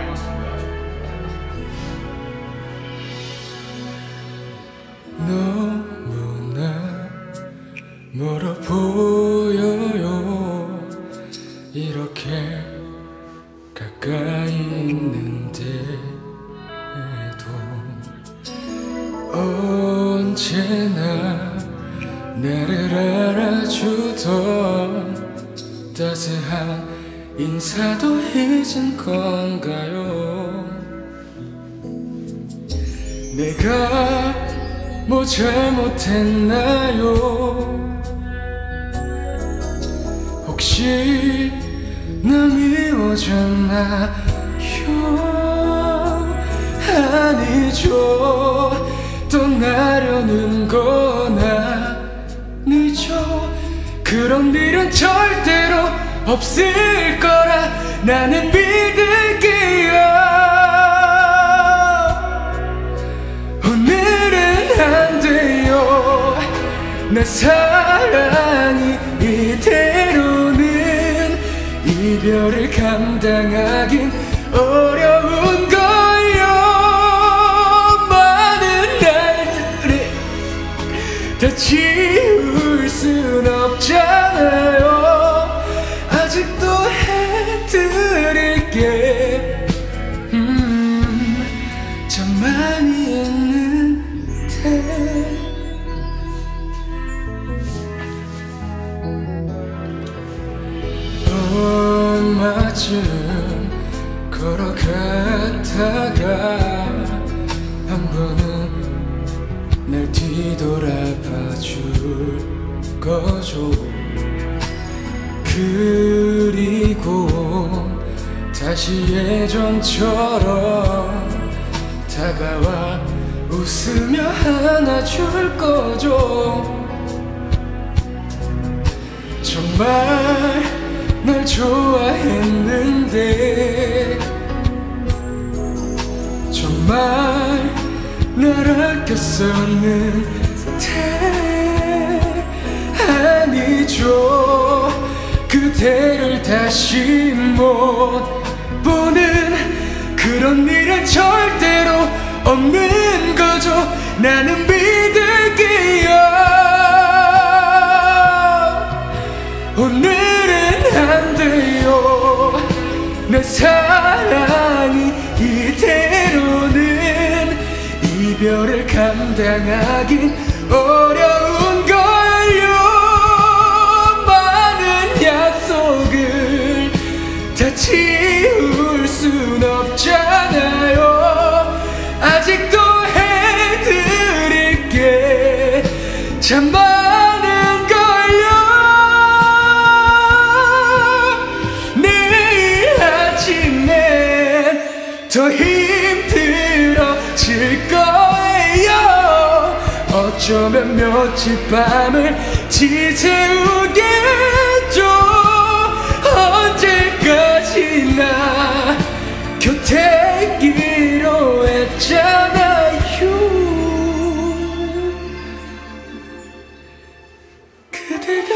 너무나 멀어 보여요. 이렇게 가까이 있는데도 언제나 나를 알아주던 따스한 인사도 잊은 건가요? 내가 뭐 잘못했나요? 혹시 나 미워졌나요? 아니죠. 떠나려는 건 아니죠. 그런 일은 절대로 없을 거라 나는 믿을게요. 오늘은 안 돼요. 내 사랑이 이대로는 이별을 감당하긴 어려운 거요. 많은 날들을 다 지울 순 없잖아요. 아직도 해드릴게. 참 많이 했는데. 얼마쯤 걸어갔다가 한 번은 날 뒤돌아봐 줄 거죠. 그리고 다시 예전처럼 다가와 웃으며 안아줄 거죠. 정말 날 좋아했는데, 정말 날 아꼈었는데, 아니죠. 그대를 다시 못 보는 그런 일은 절대로 없는 거죠. 나는 믿을게요. 오늘은 안 돼요. 내 사랑이 이대로는 이별을 감당하긴 어려운 걸요. 많은 약속을 다 지울 순 없잖아요. 아직도 해드릴게. 참 많은 걸요. 내일 아침엔 더 힘들어질 거예요. 어쩌면 며칠 밤을 지새우겠죠. 언제까지나 곁에 있기로 했잖아요. 그대가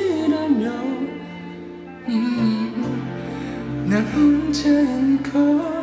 아니라면 난 혼자인 걸.